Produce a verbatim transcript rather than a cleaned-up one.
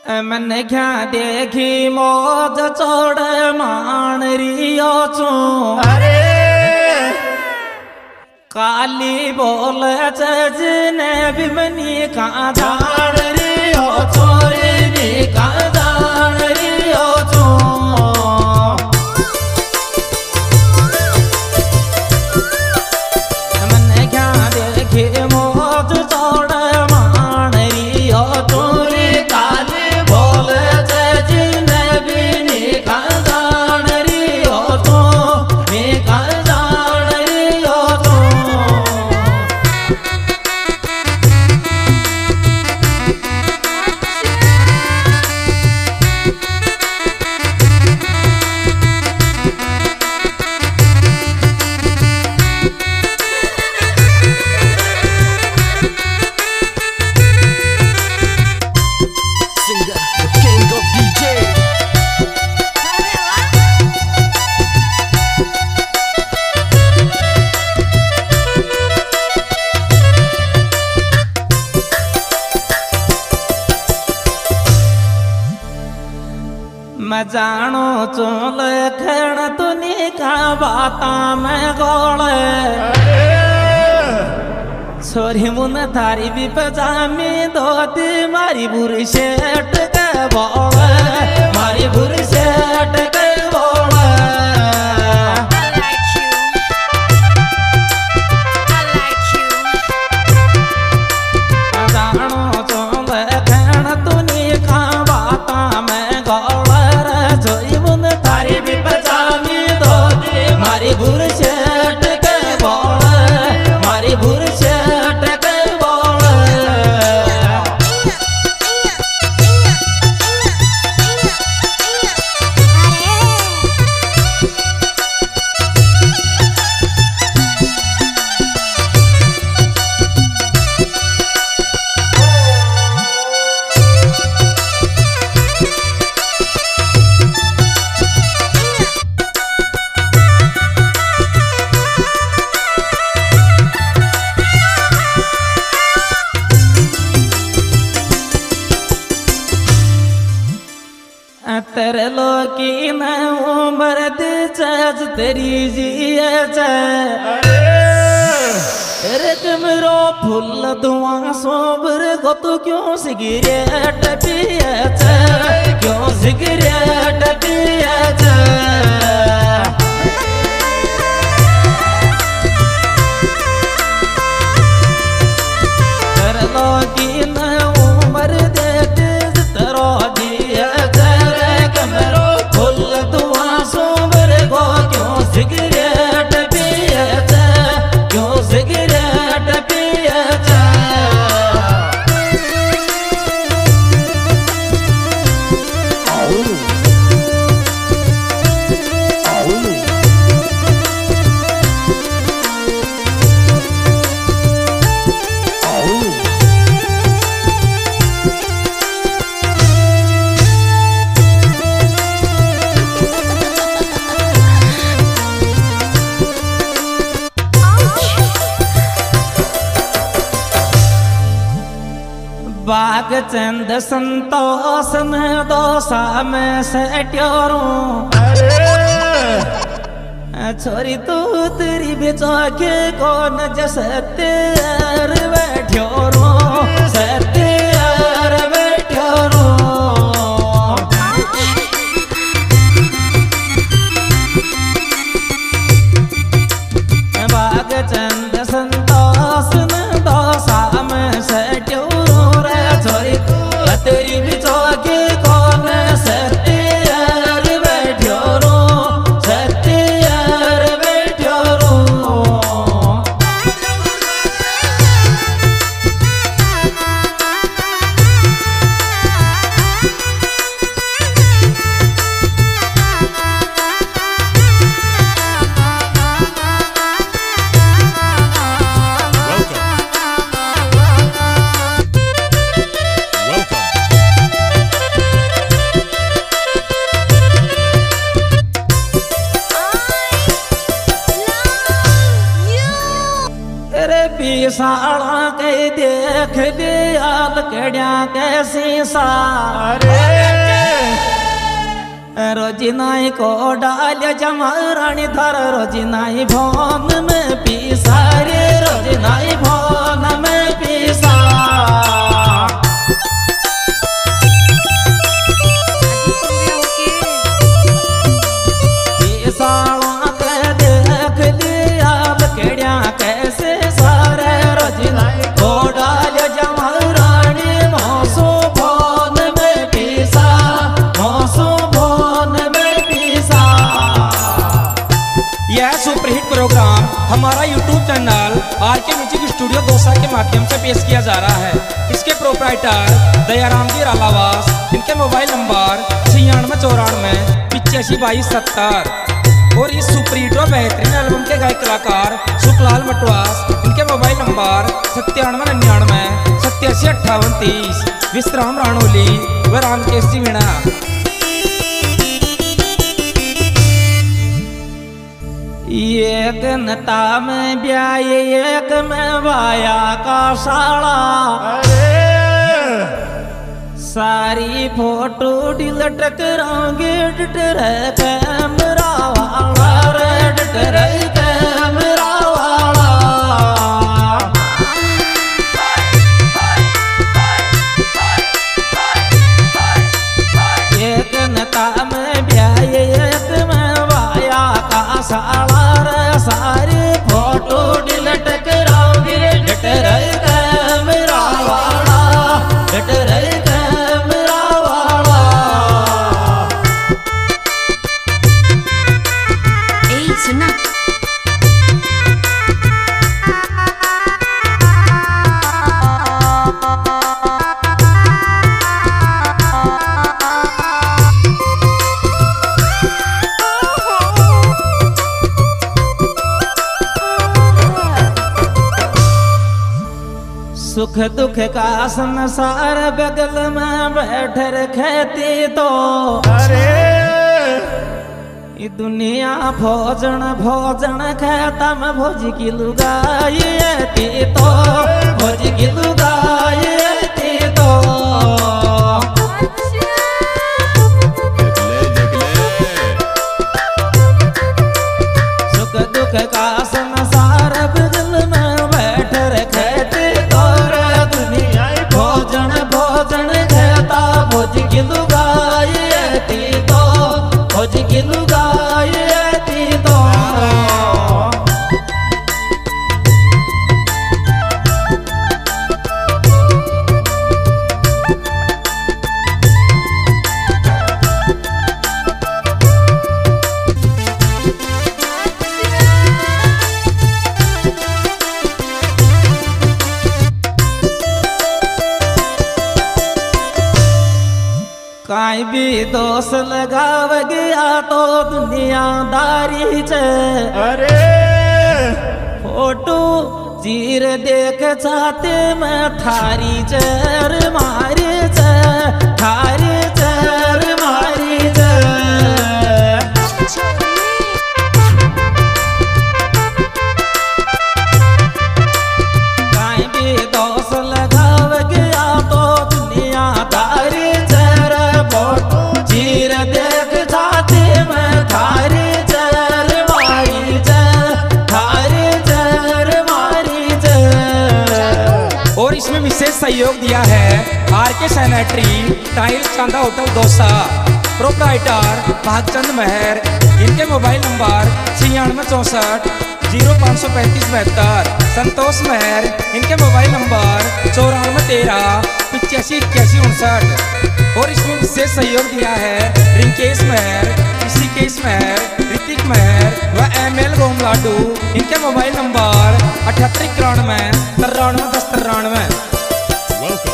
मन क्या देखी मौज चोड़ मान रियो छू। अरे काली बोल जने भी मनी का जान रियो छोरी नी का जान रियो छू। मन क्या देखी मौज चोड़ मान रियो छोरी काली बोल जने भी नी का जान रियो छू नी का जान रियो छू। singer, the king of D J. मैं जानो चोल खण तुनी का बाता में गोले छोरी मुन थारी भी पजामी धोती मारी बुरी शेट के बोले मारी बुरी शेट के बोले। जानो चोल खण तुनी का बाता में गोले छोरी मुन थारी भी पजामी धोती मारी बुरी शेट के बोले मारी बुरी शेट के बोले। तेरे लोकी न उम्र दिचज तेरी जिए तेरे कमरो फुल धुआं सोबर को तू क्यों सिगरेट पिए क्यों सिगरेट पिए। तेरे लोकी न उम्र दिचज तेरो जिए कमरो फुल धुआं सोबर को क्यों सिगरेट पिए क्यों सिगरेट पिए। बाग चंद संतोष में दोसा में से ट्योरों छोरी तू तेरी बेचो के कौन जसत्यार बैठो रो सत्यार बैठो रो। बाग चंद संतोष में दोसा में से छोरी तेरी भी चौके कौन सत्यार बैठो रो सत्यार बैठो रो। साला के देख लिया लकड़िया कैसी सारे रोजी नाई को डाल जमारानी धर रोजी नाई भोन में पीसा रे रोजी नाई भोन में पीसा साला के देख लिया लकड़िया कैसे सारे रोजी नाई को डाल जमारानी मौसू भोन में पीसा मौसू सुपरहिट प्रोग्राम हमारा YouTube channel R K music studio Dausa के माध्यम से पेश किया जा रहा है। इसके प्रोपराइटर दयाराम जी रालावास, इनके मोबाइल नंबर छियानवे चौरानवे पिचासी बाईस सत्तर और इस सुपरहिट और बेहतरीन एल्बम के गायक कलाकार सुखलाल मटवास, इनके मोबाइल नंबर सत्तानवे निन्यानवे सत्तासी अट्ठावन तीस विश्राम राणोली व रामकेश जी मीणा। एक नता में ब्याह एक में वाया का साला सारी फोटो डिलट करांगे डर कैमरा वाला रे डर कैमरा वाला एक नता में ब्याह एक में वाया का साला सारे फोटो डिलट कराओगे डटर कैमरा वाला डटर कैमरा वाला। ए सुना सुख दुख का संसार बगल में बैठ रखती तो अरे ये दुनिया भोजन भोजन खाता में भोज की लुगाई थी तो भोज की लुगाई थी तो सुख दुख का संसार बगल में बैठ रखती भोजन भोजन कहता भोज की लुगाई थी तो भोज की लुगाई थी तो काई भी दोष लगाव गया तो दुनियादारी च अरे फोटो चीर देख चाहते मैं थारी चर मारी च थारी चर मारी च काई भी दोष लगाव गया तो दुनियादारी चीर देख जाते मैं थारी चर मारी चर थारी चर मारी चर। और इसमें विशेष सहयोग दिया है R K sanitary tiles Chanda hotel Dausa, proprietor Bhagchand Meher, इनके मोबाइल नंबर छियानवे चौसठ जीरो पाँच सौ पैंतीस बहत्तर। संतोष मेहर, इनके मोबाइल नंबर चौरानवे तेरह पिचासी इक्यासी उनसठ। और इसमें विशेष सहयोग दिया है रिंकेश मेहर, ऋषिकेश मेहर, ऋतिक मेहर व एम एल गोम लाडू, इनके मोबाइल नंबर अठहत्तर इक्यानवे तिरानवे दस तिरानवे।